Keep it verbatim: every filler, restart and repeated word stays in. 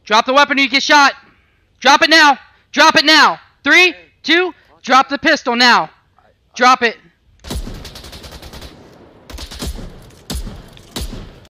Drop the weapon or you get shot. Drop it now. Drop it now. Three, two, drop the pistol now. Drop it.